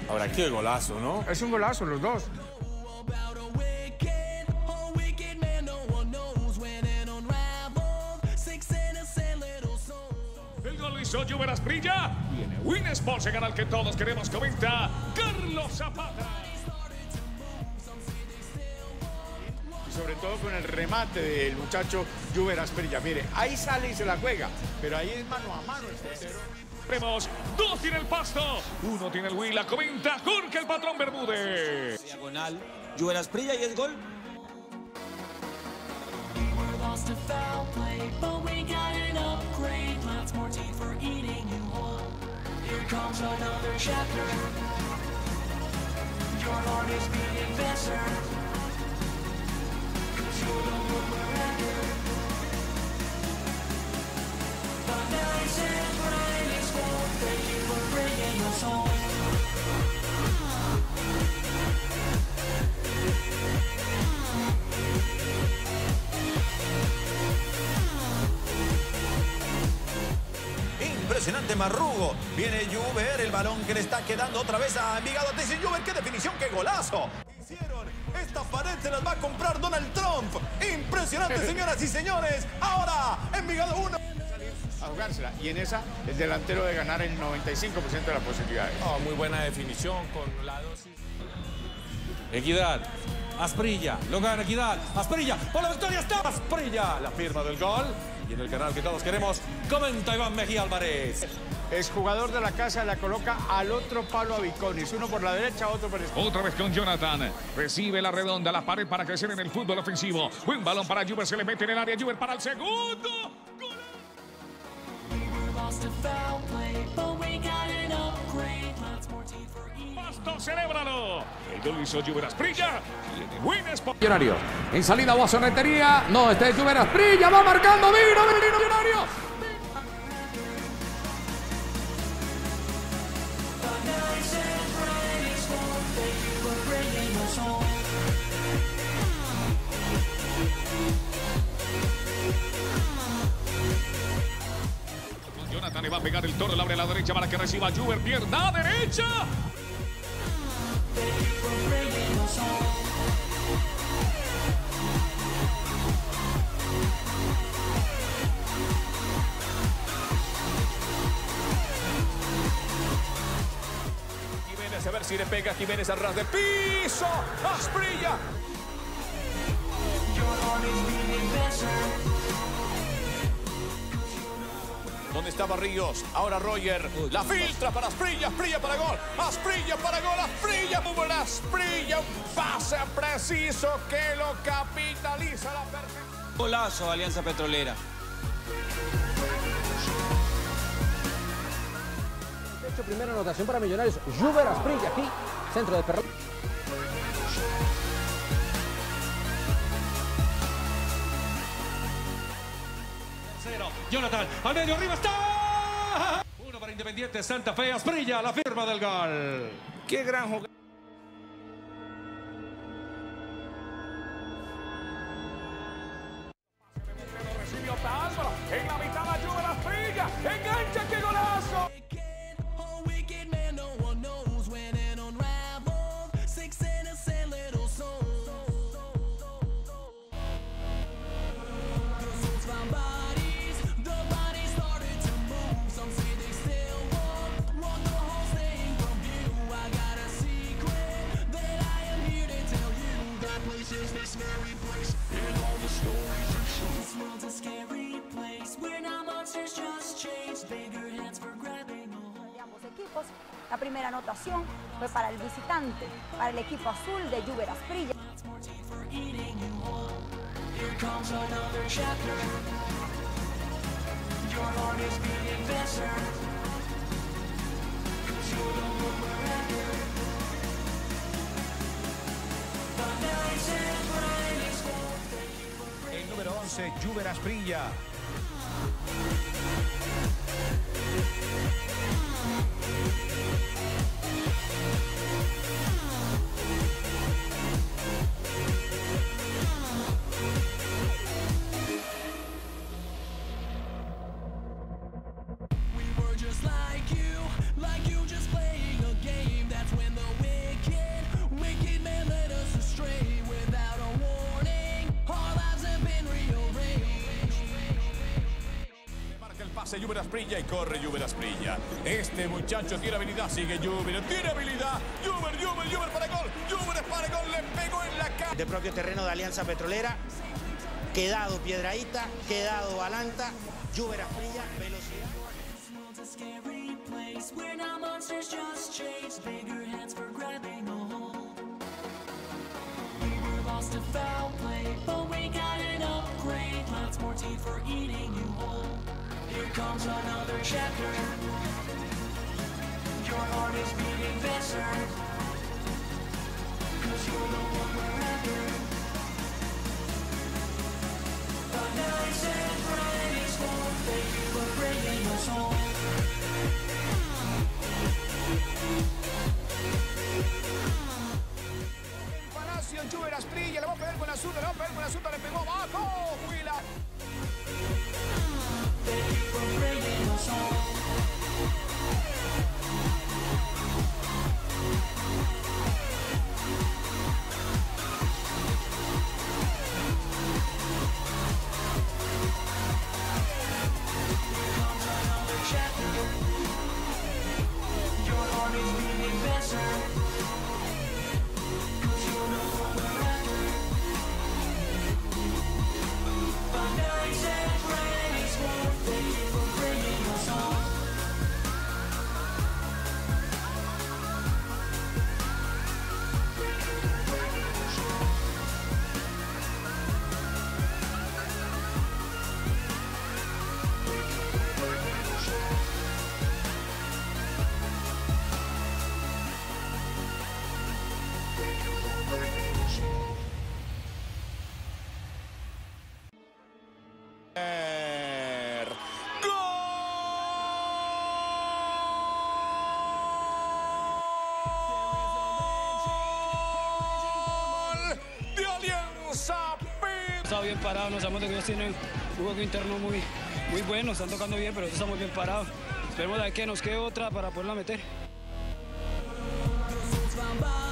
Ahora, qué golazo, ¿no? Es un golazo los dos. El gol hizo Juber Asprilla. Viene Win Sports, el canal que todos queremos. Comenta Carlos Zapata. Y sobre todo con el remate del muchacho Juber Asprilla. Mire, ahí sale y se la juega, pero ahí es mano a mano el portero. Vemos, dos tiene el Pasto, uno tiene el Huila. Comenta Jorge el Patrón Bermúdez. Diagonal, Juber Asprilla y es gol. Impresionante Marrugo. Viene Juber, el balón que le está quedando otra vez a Envigado. Atención, Juber, qué definición, qué golazo. Hicieron. Esta pared se las va a comprar Donald Trump. Impresionante, señoras y señores. Ahora, Envigado 1. A jugársela. Y en esa, el delantero de ganar el 95% de las posibilidades. Oh, muy buena definición con la dosis. Equidad. Asprilla. Lo gana Equidad. Asprilla. Por la victoria está Asprilla. La firma del gol. Y en el canal que todos queremos, comenta Iván Mejía Álvarez. Es jugador de la casa, la coloca al otro palo a Viconis. Uno por la derecha, otro por la izquierda. Otra vez con Jonathan. Recibe la redonda, la pared para crecer en el fútbol ofensivo. Buen balón para Juber, se le mete en el área. Juber para el segundo. ¡Gol! Pasto, celébralo. El gol hizo Juber Asprilla. Tiene Win Sports. Millonario. En salida o a Sonetería. No, este es Juber Asprilla. Va marcando. Vino Millonario. Jonathan le va a pegar el toro, le abre a la derecha para que reciba Juber, pierna derecha. Jiménez a ver si le pega, Jiménez a ras de piso. Asprilla. ¿Dónde estaba Ríos? Ahora Roger. La filtra para Asprilla. Asprilla para gol. Asprilla para gol. Asprilla. Muy buena Asprilla. Un pase preciso que lo capitaliza la perfección. Golazo, Alianza Petrolera. Primera anotación para Millonarios. Juber Asprilla aquí. Centro de Perro. Jonathan, al medio, arriba está. Uno para Independiente Santa Fe, Asprilla, la firma del gol. Qué gran jugada. Recibió Álvaro. En la mitad a Juber Asprilla. Engancha, qué golazo. Equipos. La primera anotación fue para el visitante, para el equipo azul de Juber Asprilla. El número 11, Juber Asprilla. Just like you just playing a game. That's when the hace Lluver Asprilla y corre Lluver Asprilla. Este muchacho tiene habilidad, sigue Lluver, tiene habilidad. Lluver para gol. Lluver es para gol, le pegó en la cara. De propio terreno de Alianza Petrolera. Quedado Piedrahíta, quedado Balanta. Lluver Asprilla, velocidad. Lost a foul play, but we got an upgrade. Lots more teeth for eating you whole. Here comes another chapter. Your heart is beating faster, 'cause you're the one we're after. The nice and bright is gone. Thank you for bringing us home. Lluver Asprilla, le va a pegar con la zurda, le pegó abajo, Huila. Estamos bien parados, nos sabemos que ellos tienen un juego interno muy bueno, están tocando bien, pero nosotros estamos bien parados. Esperemos a ver que nos quede otra para poderla meter.